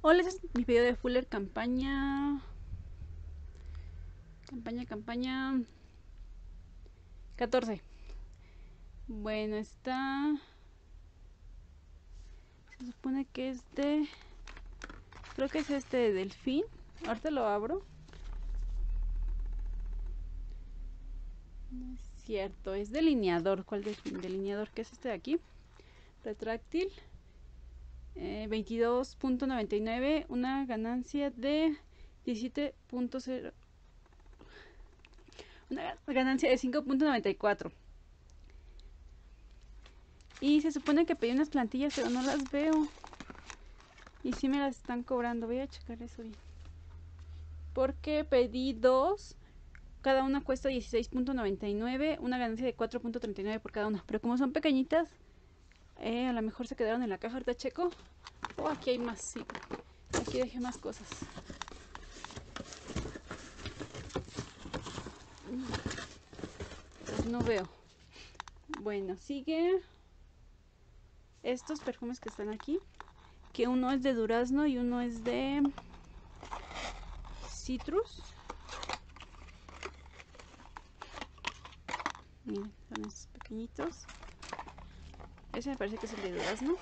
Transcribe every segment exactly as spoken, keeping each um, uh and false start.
Hola, este es mi video de Fuller campaña. Campaña, campaña. catorce. Bueno, está. Se supone que es de. Creo que es este de delfín. Ahorita lo abro. No es cierto, es delineador. ¿Cuál delfín? Delineador, que es este de aquí. Retráctil. Eh, veintidós punto noventa y nueve. Una ganancia de diecisiete punto cero. Una ganancia de cinco punto noventa y cuatro. Y se supone que pedí unas plantillas, pero no las veo. Y sí me las están cobrando. Voy a checar eso bien. Porque pedí dos. Cada una cuesta dieciséis punto noventa y nueve. Una ganancia de cuatro punto treinta y nueve por cada una. Pero como son pequeñitas, eh, a lo mejor se quedaron en la caja. Ahorita checo. Oh, aquí hay más. Sí. Aquí dejé más cosas. Pues no veo. Bueno, sigue estos perfumes que están aquí. Que uno es de durazno y uno es de citrus. Miren, son estos pequeñitos. Ese me parece que es el de durazno.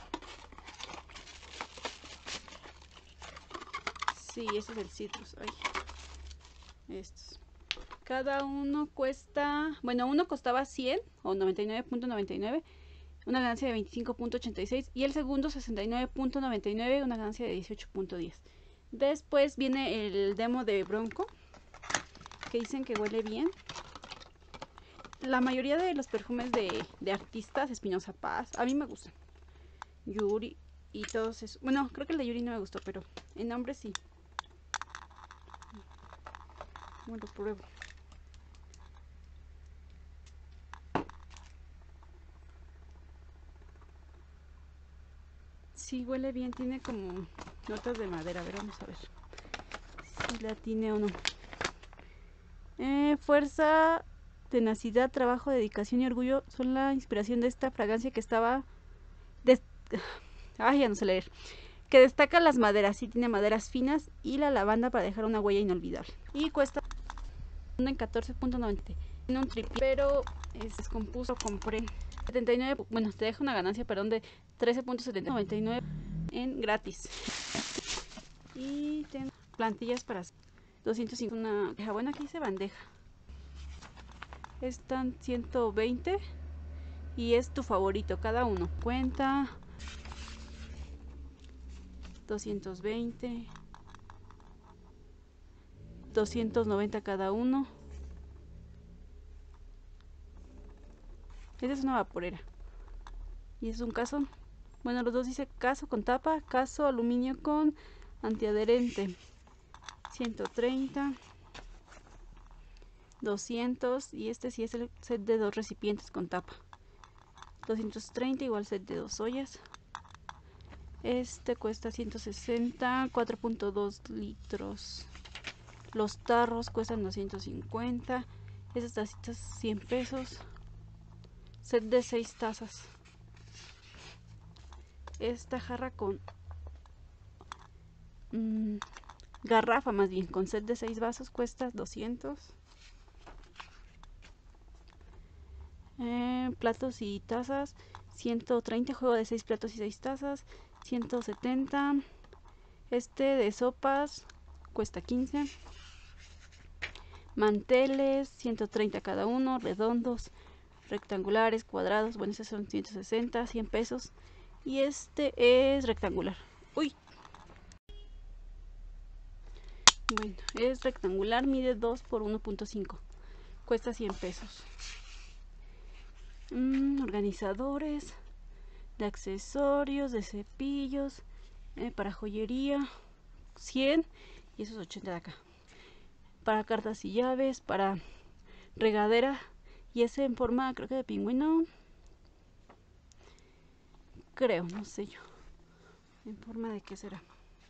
Sí, ese es el citrus. Ay. Estos. Cada uno cuesta, bueno, uno costaba cien o noventa y nueve punto noventa y nueve, una ganancia de veinticinco punto ochenta y seis, y el segundo sesenta y nueve punto noventa y nueve, una ganancia de dieciocho punto diez. Después viene el demo de Bronco, que dicen que huele bien. La mayoría de los perfumes de, de artistas, Espinosa Paz, a mí me gustan. Yuri y todos esos. Bueno, creo que el de Yuri no me gustó, pero en nombre sí. Bueno, pruebo. Sí, huele bien, tiene como notas de madera. A ver, vamos a ver si la tiene o no. Eh, fuerza, tenacidad, trabajo, dedicación y orgullo son la inspiración de esta fragancia que estaba... Des... Ay, ya no sé leer. Que destaca las maderas, sí tiene maderas finas y la lavanda para dejar una huella inolvidable. Y cuesta en catorce punto noventa. Tiene un tripié, pero es descompuso, compré setenta y nueve, bueno, te deja una ganancia, perdón, de trece punto noventa y nueve en gratis. Y tengo plantillas para doscientos cincuenta. Una bandeja, bueno, aquí dice bandeja. Están ciento veinte y es tu favorito cada uno. Cuenta doscientos veinte, doscientos noventa cada uno. Esta es una vaporera y es un caso. Bueno, los dos dice caso con tapa, caso aluminio con antiadherente. ciento treinta, doscientos, y este sí es el set de dos recipientes con tapa. doscientos treinta, igual set de dos ollas. Este cuesta ciento sesenta, cuatro punto dos litros. Los tarros cuestan doscientos cincuenta. Esas tacitas cien pesos. Set de seis tazas. Esta jarra con mmm, garrafa más bien, con set de seis vasos cuesta doscientos. Eh, platos y tazas ciento treinta, juego de seis platos y seis tazas ciento setenta. Este de sopas cuesta quince. Manteles ciento treinta cada uno, redondos, rectangulares, cuadrados. Bueno, estos son ciento sesenta, cien pesos. Y este es rectangular. Uy. Bueno, es rectangular, mide dos por uno punto cinco. Cuesta cien pesos. Mm, organizadores de accesorios, de cepillos, eh, para joyería, cien. Y esos ochenta de acá. Para cartas y llaves, para regadera. Y ese en forma, creo que de pingüino. Creo, no sé yo. ¿En forma de qué será?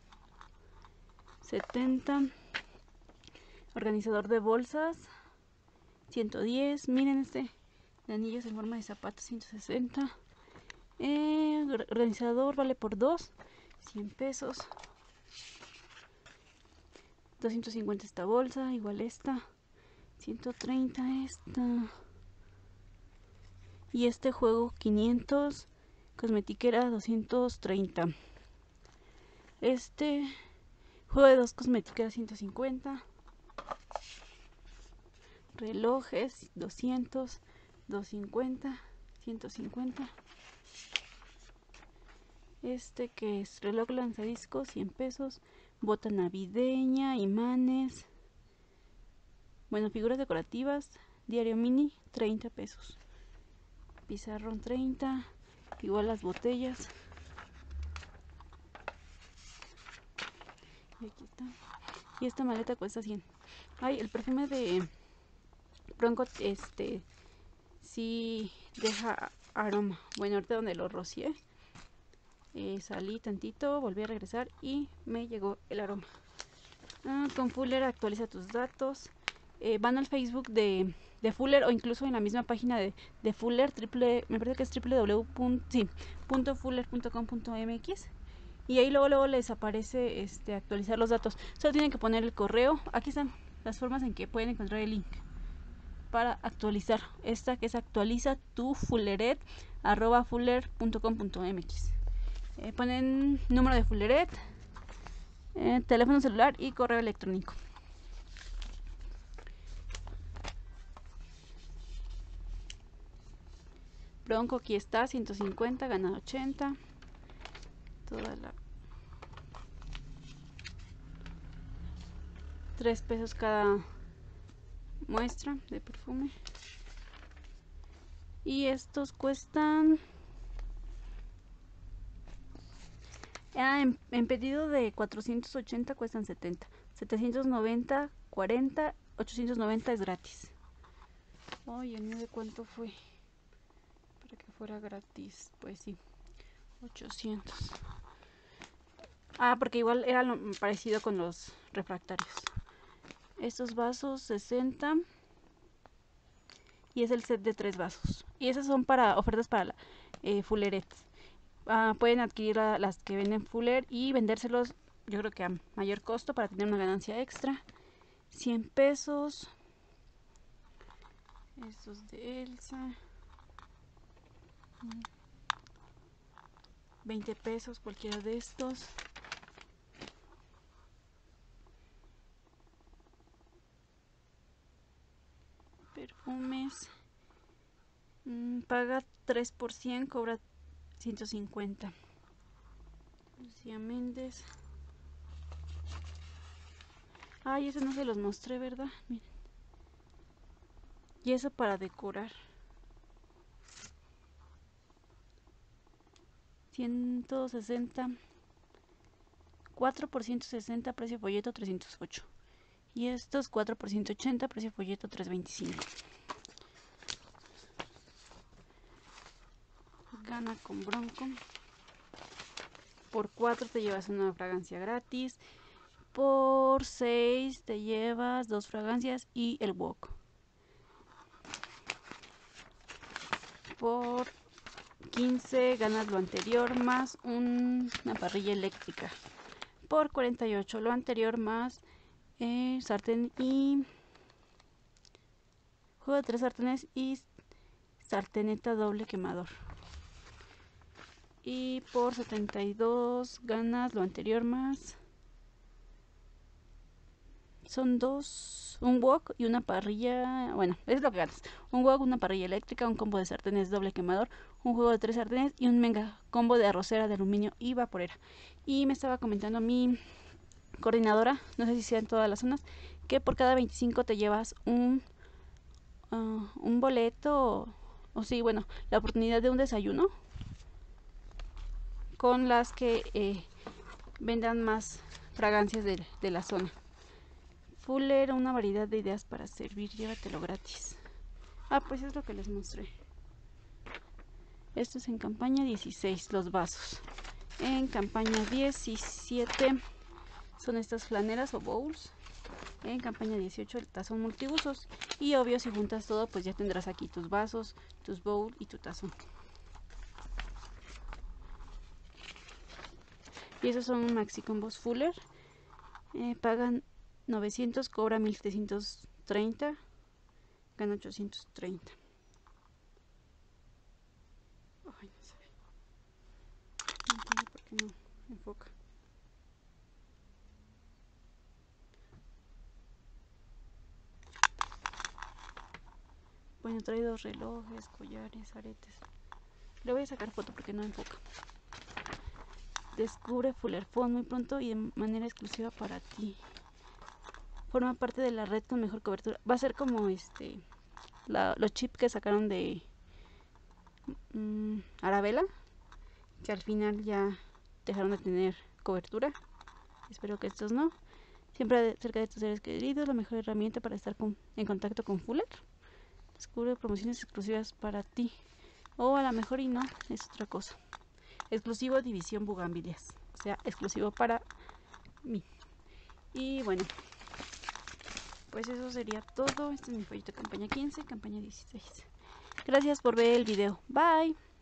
setenta. Organizador de bolsas. ciento diez. Miren este de anillos en forma de zapatos. ciento sesenta. Eh, organizador vale por dos. cien pesos. doscientos cincuenta esta bolsa, igual esta, ciento treinta esta. Y este juego quinientos, cosmetiquera doscientos treinta. Este juego de dos cosmetiqueras ciento cincuenta. Relojes doscientos, doscientos cincuenta, ciento cincuenta. Este que es reloj lanzadiscos, cien pesos. Bota navideña, imanes. Bueno, figuras decorativas, diario mini, treinta pesos. Pizarrón treinta, igual las botellas. Y aquí está. Y esta maleta cuesta cien. Ay, el perfume de Bronco, este, sí deja aroma. Bueno, ahorita donde lo rocié, eh, salí tantito, volví a regresar y me llegó el aroma. Ah, con Fuller actualiza tus datos. Eh, van al Facebook de, de Fuller o incluso en la misma página de, de Fuller, triple, me parece que es www punto fuller punto com punto m x, y ahí luego luego les aparece este actualizar los datos. Solo tienen que poner el correo. Aquí están las formas en que pueden encontrar el link para actualizar. Esta que es actualiza tu fulleret arroba fuller punto com punto m x. Eh, ponen número de Fulleret, eh, teléfono celular y correo electrónico. Bronco aquí está, ciento cincuenta, gana ochenta. Toda la... tres pesos cada muestra de perfume. Y estos cuestan... Ah, en, en pedido de cuatrocientos ochenta cuestan setenta. setecientos noventa, cuarenta, ochocientos noventa es gratis. Ay, ¿el mío de cuánto fue? Para que fuera gratis, pues sí, ochocientos. Ah, porque igual era lo parecido con los refractarios. Estos vasos sesenta. Y es el set de tres vasos. Y esas son para ofertas para la, eh, Fulleret. Ah, pueden adquirir a, las que venden Fuller y vendérselos, yo creo que a mayor costo para tener una ganancia extra. cien pesos. Estos de Elsa. veinte pesos cualquiera de estos. Perfumes. Mm, paga tres por cien, cobra ciento cincuenta. Lucía Méndez. Ay, eso no se los mostré, ¿verdad? Miren. Y eso para decorar. ciento sesenta. cuatro por ciento sesenta, precio folleto trescientos ocho. Y estos cuatro por ciento ochenta, precio folleto trescientos veinticinco. Gana con Bronco. Por cuatro te llevas una fragancia gratis. Por seis te llevas dos fragancias y el wok. Por quince ganas lo anterior más un, una parrilla eléctrica. Por cuarenta y ocho lo anterior más eh, sartén y juego de tres sartenes y sarteneta doble quemador. Y por setenta y dos ganas lo anterior más, son dos, un wok y una parrilla, bueno, es lo que ganas, un wok, una parrilla eléctrica, un combo de sartenes doble quemador, un juego de tres sartenes y un mega combo de arrocera de aluminio y vaporera. Y me estaba comentando mi coordinadora, no sé si sea en todas las zonas, que por cada veinticinco te llevas un uh, un boleto o, o sí, bueno, la oportunidad de un desayuno con las que eh, vendan más fragancias de, de la zona. Fuller, una variedad de ideas para servir, llévatelo gratis. Ah, pues es lo que les mostré. Esto es en campaña dieciséis, los vasos. En campaña diecisiete son estas flaneras o bowls. En campaña dieciocho el tazón multiusos. Y obvio, si juntas todo, pues ya tendrás aquí tus vasos, tus bowls y tu tazón. Y esos son maxi combos Fuller. Eh, pagan novecientos, cobra mil setecientos treinta, gana ochocientos treinta. Ay, no sé. No entiendo por qué no enfoca. Bueno, trae dos relojes, collares, aretes. Le voy a sacar foto porque no enfoca. Descubre Fuller Phone muy pronto y de manera exclusiva para ti. Forma parte de la red con mejor cobertura. Va a ser como este la, los chips que sacaron de mmm, Arabella, que al final ya dejaron de tener cobertura. Espero que estos no. Siempre cerca de tus seres queridos, la mejor herramienta para estar con, en contacto con Fuller. Descubre promociones exclusivas para ti. O a lo mejor y no, es otra cosa. Exclusivo División Bugambilias. O sea, exclusivo para mí. Y bueno, pues eso sería todo. Este es mi folleto de campaña quince, campaña dieciséis. Gracias por ver el video. Bye.